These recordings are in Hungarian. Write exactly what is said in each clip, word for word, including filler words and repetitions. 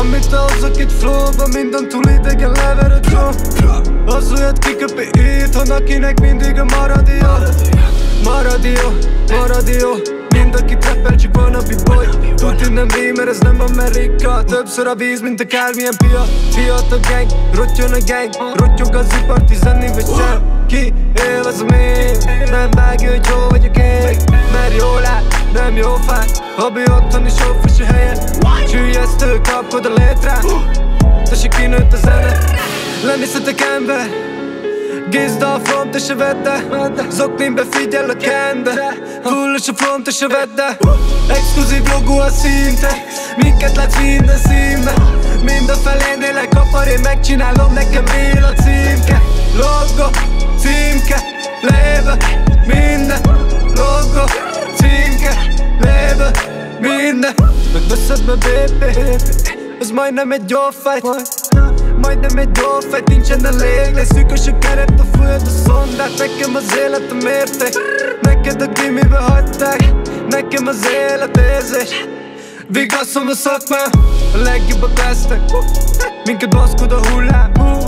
Amit hozok itt flowba, minden túl idegen lever a drum. Az olyat kiköpi itthon, akinek mindig a marad jó. Marad jó, marad jó. Mind aki trappel, csak van a b-boy. Tuti nem rímer, ez nem Amerika. Többször a víz, mint akármilyen pia. Fiat a gang, rottyon a gang. Rottyog az ipar, tizenni vagy sem. Ki él, az a még. Nem vágja, hogy jó vagyok én. Mert jól lát, nem jó fáj. Habi otthon is offos a helyen. Sülyeztő, kapkod a létre. Tessék kinőtt a zene. Lenézhetek ember. Gizd a front, te se vedd el. Zoknimbe figyel a kende. Fullos a front, te se vedd el. Exkluzív logó a szinte. Minket látsz minden színben. Mind a felén élek, akar, én megcsinálom, nekem él a címke. Logo, címke, lébe, minden. Logo, címke, lébe, minden. Megveszed be, baby. Ez majdnem egy jó fight. Majdnem egy jó fight, nincsen elég. Lesz szűkös a keret, a föld, a szondák. Nekem az élet a mérték. Neked a gimibe hagyták. Nekem az élet érzés. Vigaszom a szakmám. A legjobbak lesztek. Minket baszkod a hullám.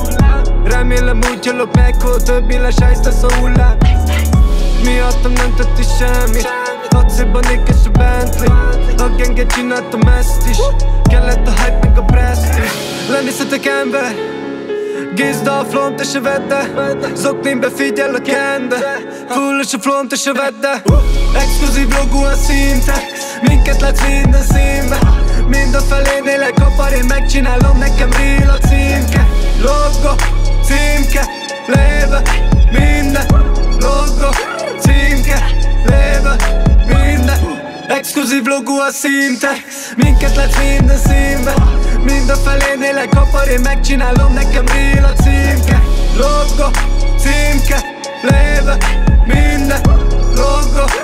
Remélem úgy jölök meg, hol több millás ice lesz a hullám. Miattam nem tett is semmi. Acéban ég és a Bentley. A genget csináltam ezt is. Kellett a hype meg a prestige. Lenézhetek ember. Gizd a front, te se vedd el. Zoknimbe figyel a kende. Fullos a front, te se vedd el. Exkluzív logó a szinte. Minket látsz minden színben. Mind a felén élek, akar, én megcsinálom, nekem real a címke. Logo, címke, lébe, minden. Logo, címke, lébe, minden. Exkluzív logó a szinte. Minket látsz minden színben. Mind a felén élek, akar, én megcsinálom, nekem real a címke. Logo, címke, lébe, minden. Logo,